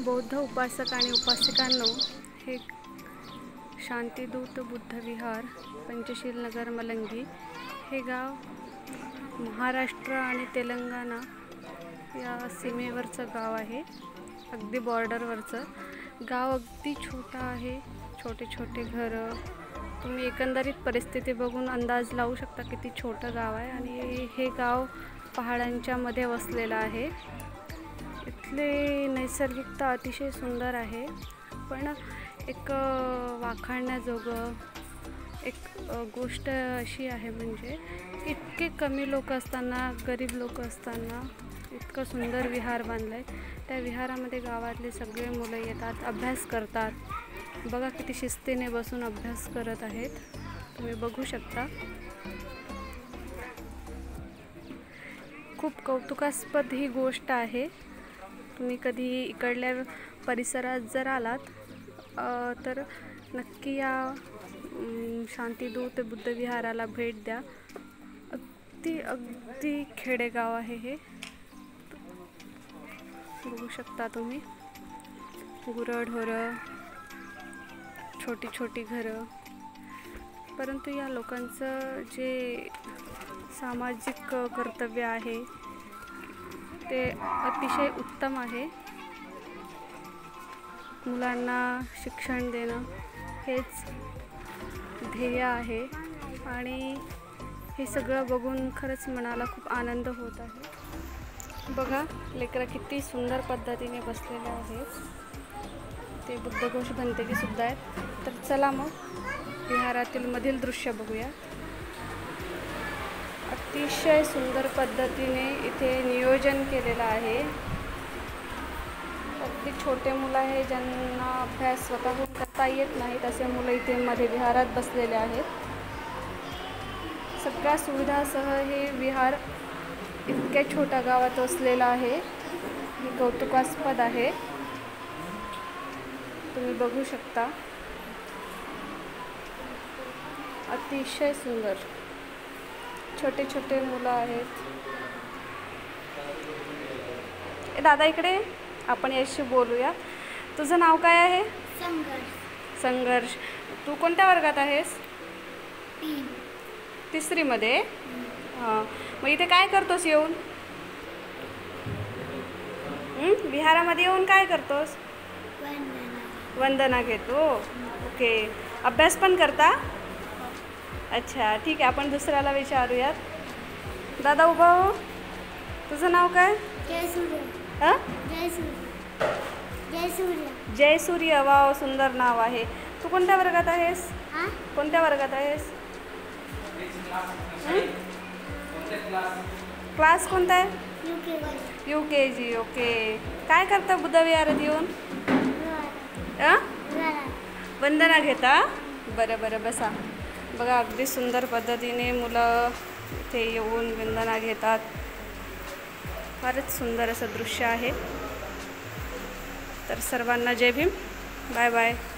बौद्ध उपासक आणि उपासिकांनो, हे शांतिदूत बुद्ध विहार पंचशील नगर मलंगी हे गाव महाराष्ट्र आणि तेलंगणा या सीमेवरचं गाव आहे। अगदी बॉर्डरवरचं गाव, अगदी छोटं आहे। छोटे छोटे घरं, तुम्ही एकंदरीत परिस्थिती बघून अंदाज लावू शकता किती छोटं गाव आहे। आणि हे गाव पहाडांच्या मध्ये वसलेलं आहे। इथले नैसर्गिकता अतिशय सुंदर आहे, पण एक वाखाणण्याजोगं एक गोष्ट अशी आहे, म्हणजे इतके कमी लोक असताना, गरीब लोक असताना इतकं सुंदर विहार बांधलं आहे। त्या विहारामध्ये गावातले सगळे मुलं येतात, अभ्यास करतात। बघा किती शिस्तीने बसून अभ्यास करत आहेत, तुम्ही बघू शकता। खूप कौतुकास्पद ही गोष्ट आहे। तुम्ही कधी इकडल्या परिसरात जर आलात तर नक्की या शांतिदूत बुद्ध विहाराला भेट द्या। अगदी खेडेगाव आहे हे, बघू शकता तुम्ही। गुरंढोरं, छोटी छोटी घरं, परंतु या लोकांचं जे सामाजिक कर्तव्य आहे ते अतिशय उत्तम आहे। मुलांना शिक्षण देणं हेच ध्येय आहे, आणि हे सगळं बघून खरंच मनाला खूप आनंद होत आहे। बघा लेकरं किती सुंदर पद्धतीने बसलेले आहेत, ते बुद्धघोष बनतेकी सुद्धा आहेत। तर चला मग विहारातील मधील दृश्य बघूया। अतिशय सुंदर पद्धतीने इथे नियोजन केलेलं आहे। अगदी छोटे मुलं आहे, ज्यांना अभ्यास स्वतःहून करता येत नाही, तसे मुलं इथे मध्ये विहारात बसलेले आहेत। सगळ्या सुविधासह हे विहार इतक्या छोट्या गावात वसलेलं आहे, हे कौतुकास्पद आहे। तुम्ही बघू शकता, अतिशय सुंदर छोटे छोटे मुलं आहेत। दादा इकडे, आपण याशी बोलूया। तुझं नाव काय आहे? संघर्ष। संघर्ष, तू कोणत्या वर्गात आहेस? तिसरी मध्ये। हां, मग इथे काय करतोस येऊन? विहारामध्ये येऊन काय करतोस? वंदना घेतो। ओके, अभ्यास पण करता? अच्छा, ठीक आहे, आपण दुसऱ्याला विचारूयात। दादा उभा हो, तुझं नाव काय? जयसूर्य। जयसूर्य, वाव, सुंदर नाव आहे। तू कोणत्या वर्गात आहेस? कोणत्या वर्गात आहेस? क्लास कोणता आहे? UKG। ओके, काय करता बुद्ध विहारात येऊन? वंदना घेता? बरं बरं, बसा। बघा अगदी सुंदर पद्धतीने मुलं इथे येऊन वंदना घेतात। फारच सुंदर असं दृश्य आहे। तर सर्वांना जय भीम, बाय बाय।